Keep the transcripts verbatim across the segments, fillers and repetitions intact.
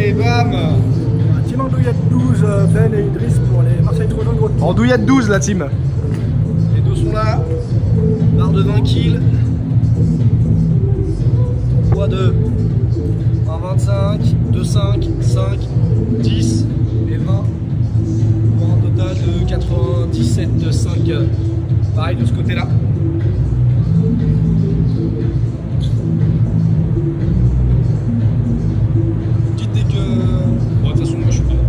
Allez, bam. Team Andouillette douze, Ben et Idriss pour les Marseille Tronon gros. Andouillette douze la team. Les deux sont là. Barre de vingt kills. Poids de un vingt-cinq, deux cinq, cinq, dix et vingt. Pour un total de quatre-vingt-dix-sept, cinq. Pareil de ce côté-là. Dites dès que... Bon, de toute façon, moi je suis pas là.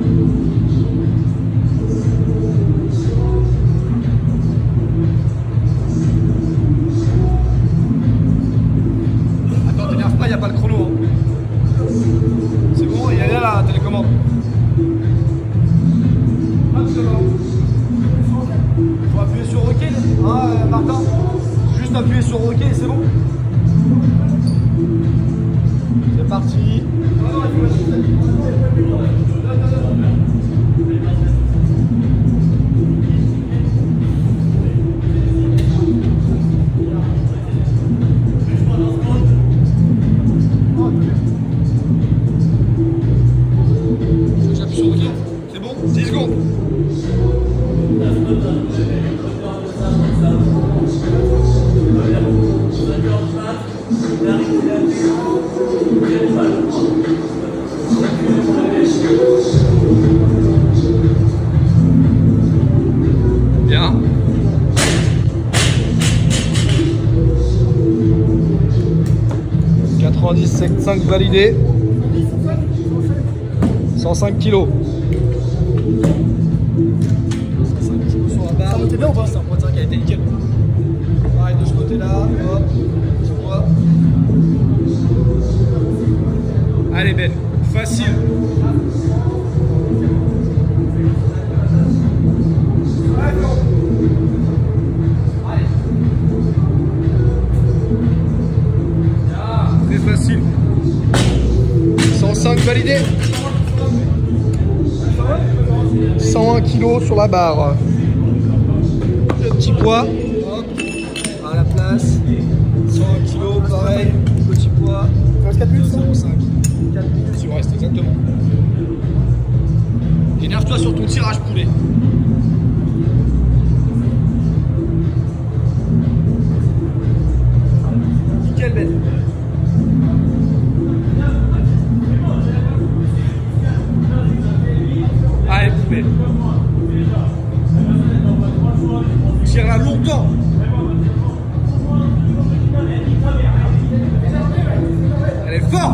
Attends, t'énerve pas, il n'y a pas le chrono. Hein. C'est bon, il y a là la télécommande. Faut appuyer sur OK, hein, Martin? Juste appuyer sur OK, c'est bon? C'est parti. J'appuie sur OK. C'est bon? dix secondes. Bien. quatre-vingt-dix-sept cinq validé. cent cinq kilos. cent cinq kilos sur la barre. Ça montait bien ou pas? C'est un point de cinq qui a été nickel. Pareil de ce côté là. Hop. Tu vois. Allez Ben, facile. Très facile. cent cinq validé. cent un kilos sur la barre. Le petit poids. Hop. À la place. cent un kilos, pareil. Petit poids. quatre minutes, zéro cinq. quatre minutes. Si on reste, exactement. Énerve-toi sur ton tirage poulet. Nickel Ben. Allez poulet. Tire là longtemps. Elle est forte.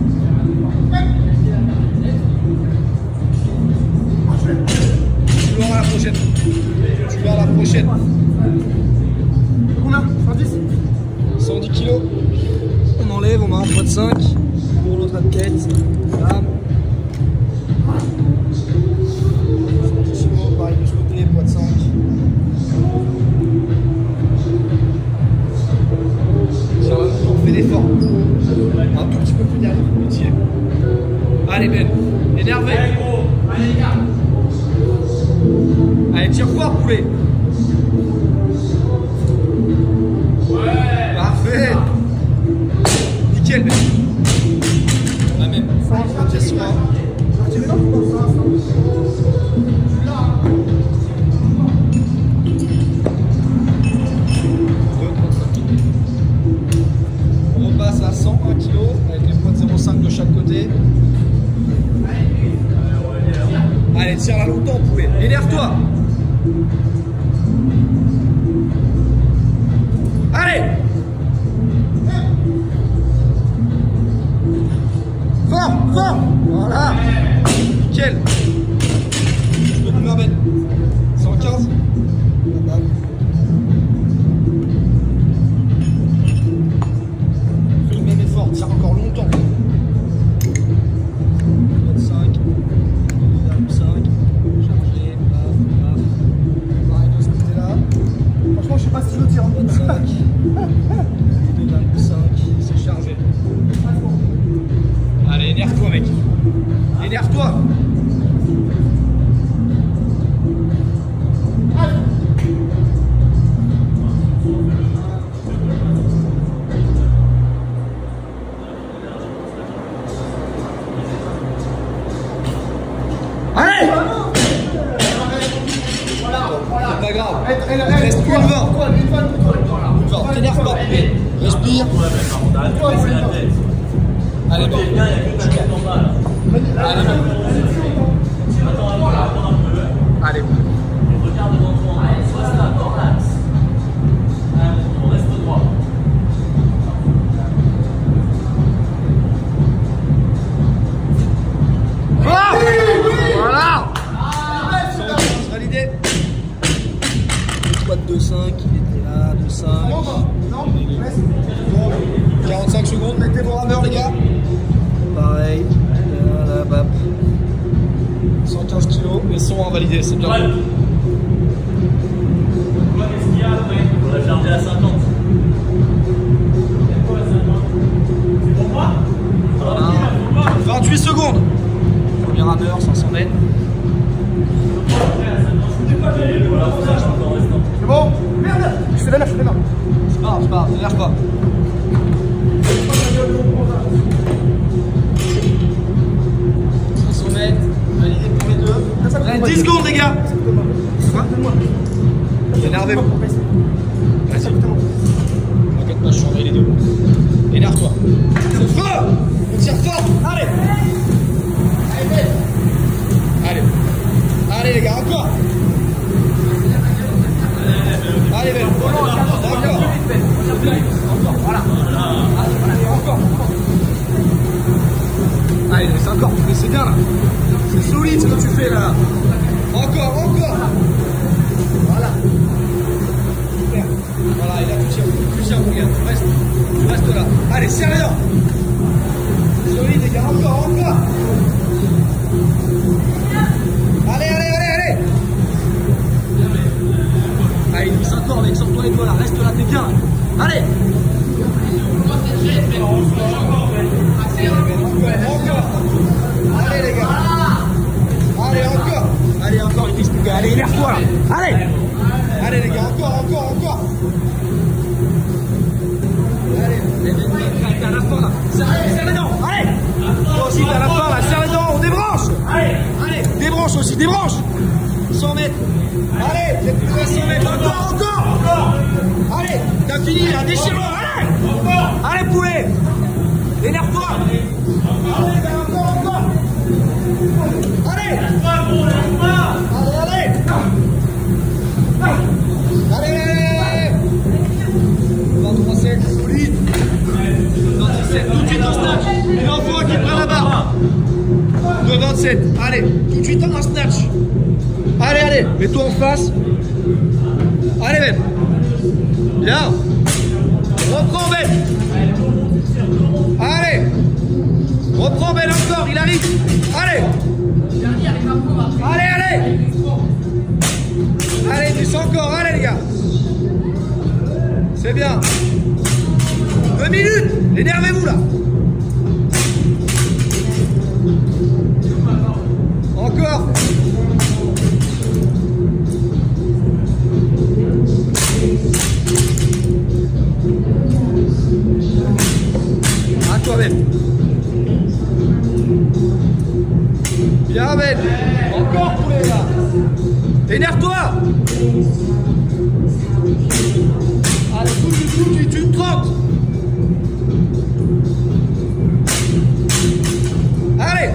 Tu l'auras la prochaine. Tu l'auras la prochaine. Combien? cent dix? cent dix kilos. On enlève, on met un poids de cinq pour l'autre tête. Bam. cent dix kilos, pareil de ce côté, poids de cinq. Tiens, on fait l'effort. Un tout petit peu plus derrière. Allez Ben, énervé. Allez gros, allez les gars. Allez, tire fort poulet. Ouais. Parfait. Nickel Ben. La même. Question un. On repasse à cent un kilos avec les poids de zéro cinq de chaque côté. Allez, tire là longtemps, poulet. Énerve-toi. Allez. Fort, fort. Voilà. Nickel. Je peux combien Ben? cent quinze. Fais le même effort, tire encore longtemps. vingt-cinq. cinq. Chargé. Paf, paf. Pareil de ce côté-là. Franchement, je sais pas si je le tire. vingt-cinq. deux virgule cinq. C'est chargé. Allez, énerve-toi, mec. Énerve-toi. Allez! C'est pas grave. Il reste une vingt. Genre, t'énerve pas. Respire. Allez, bon. Allez, bon. Allez, bon. Regarde devant toi. Reste là, relax. On reste droit. Ah, voilà. Validé. Squat deux cinq, il était là, deux cinq. quarante-cinq secondes, mettez vos rameurs les gars. Pareil, là, là, bap. cent quinze kilos, mais sont invalidés, c'est bien. Ouais. Qu'est-ce qu'il y a après? On va charger à cinquante. C'est quoi à cinquante? C'est pour moi? Voilà. vingt-huit secondes. Premier rameur, cinq cents mètres. C'est bon? Merde! Je fais la main, je fais la main. C'est pas grave, c'est pas grave, n'énerve pas. cinq cents mètres, validé pour les deux. Allez, dix secondes les gars. Quoi? Énervez-vous. Vas-y. T'inquiète pas, je surveille les deux. Énerve-toi. C'est feu. On tire fort. Allez. Allez, allez. Allez les gars, encore. Allez, Ben. Encore. Encore. Voilà. Allez, encore. Allez, c'est encore. C'est bien là. C'est solide ce que tu fais là. Encore, encore. Voilà. Super. Voilà, il a tout tiré. Tout tiré, mon gars. Reste. Reste là. Allez, sérieux. Solide les gars. Encore, encore. Allez, allez, allez, allez. Allez, il glisse encore, mec, sors-toi les doigts là, reste là, t'es bien. Allez. Encore. Allez les gars. Allez, encore. Allez, encore, il glisse plus gars. Allez, énerve-toi là. Allez. Allez les gars, encore, encore, encore. Allez, t'as la fin là. Serre les dents. Allez. Toi aussi, t'as la fin là. Serre les dents, on débranche. Allez. Allez, débranche aussi, débranche. cent mètres. Allez, cent mètres. Encore, encore. Encore. Allez, t'as fini là, déchire-le. Allez. Encore. Allez, poulet. Énerve-toi. Allez, encore, encore. Allez. Allez, allez. Allez, allez. vingt-trois sept, solide. vingt-sept, tout de suite en snatch. Il en faut un qui prend la barre. De vingt-sept, allez, tout de suite en snatch. Allez, allez, mets-toi en face. Allez, Ben. Bien. Reprends, Ben. Allez. Reprends, Ben, encore, il arrive. Allez. Allez, allez. Allez, descends encore, allez, les gars. C'est bien. Deux minutes. Énervez-vous, là. Encore. À toi, Ben. Bien, Ben. Encore, poulet, là. Énerve-toi. Allez, tout de suite, tout de suite, une trente. Allez.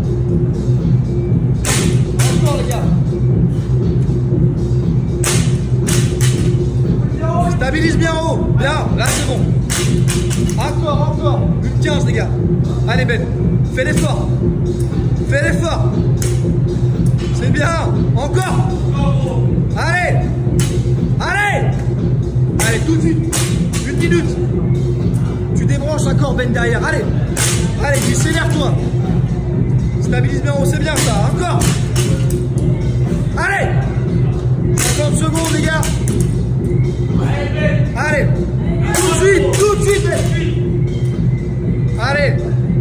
Encore, les gars. Stabilise bien haut. Bien, là c'est bon. Encore, encore. Une quinze, les gars. Allez, Ben. Fais l'effort. Fais l'effort. C'est bien. Encore. Allez. Allez. Allez, tout de suite. Une minute. Tu débranches encore, Ben, derrière. Allez. Allez, décélère-toi. Stabilise bien haut, c'est bien ça. Encore. Allez. cinquante secondes, les gars. Allez. Tout de suite, tout de suite. Allez.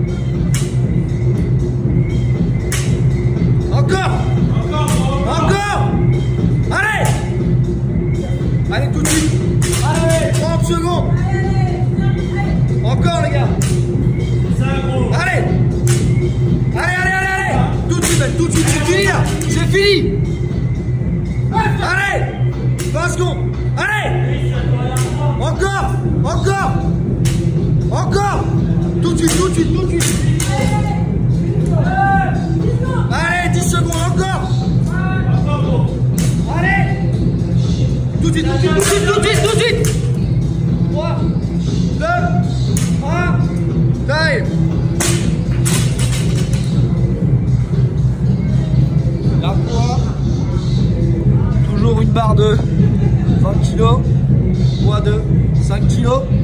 Encore. Encore. Allez. Allez, tout de suite. Allez, trente secondes. Encore, les gars. Allez. Allez, allez, allez, allez. Tout de suite. semaine, tout de suite, c'est fini là. C'est fini. Allez, vingt secondes. Allez. Encore, encore, encore. Tout de suite, tout de suite, tout de suite. Allez, dix secondes, encore. Allez. Tout de suite, tout de suite, tout de suite, tout de suite, tout de suite. trois, deux, un, time. La poids, toujours une barre de vingt kilos, poids de cinq kilos.